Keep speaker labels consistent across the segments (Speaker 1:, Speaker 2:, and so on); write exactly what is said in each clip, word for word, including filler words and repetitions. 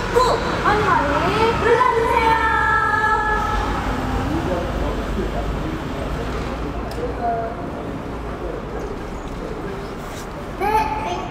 Speaker 1: 꾹 많이 많이 눌러주세요. 네.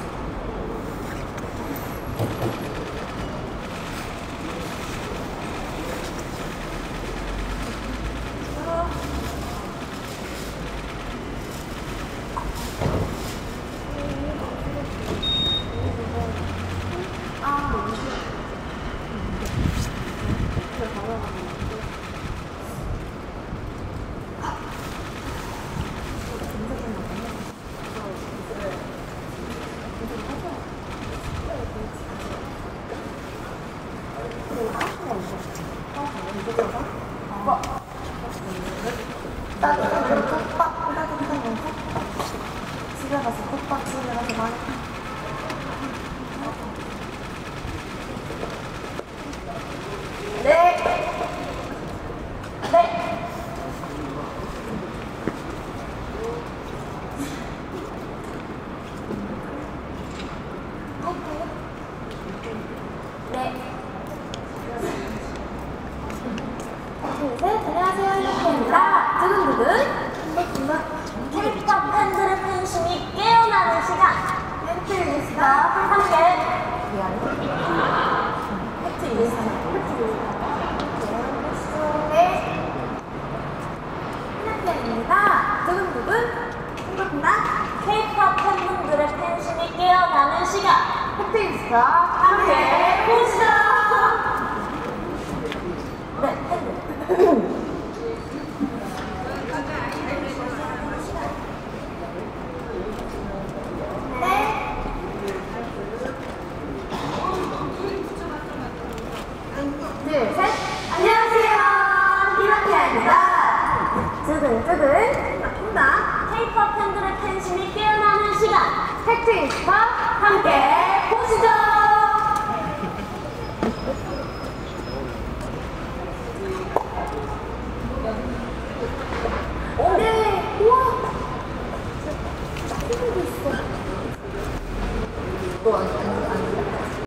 Speaker 1: 따뜻한 컵밥, 따뜻한 컵. 집에 가서 컵밥 집에 가서 많이. 네. 네. 네. 둘, 셋. 안녕하세요. 이렇게입니다. 두근두근. 케이팝 팬들의 팬심이 깨어나는 시간. 팩트 리스트와 함께. 미안해. 팩트 리스트. 팩트 리스트. 네. 이렇게입니다. 두근두근. 행복합니다. 케이팝 팬분들의 팬심이 깨어나는 시간. 팩트 리스트와 함께 보시죠. 네, 팬들. 둘, 셋. 안녕하세요. 이렇게입니다. 두근두근. 나쁜다. 케이팝 팬들의 팬심이 깨어나는 시간. 팩트리스트와 함께 보시죠. 오. 네. 우와. 나 피부도 있어. 또 안.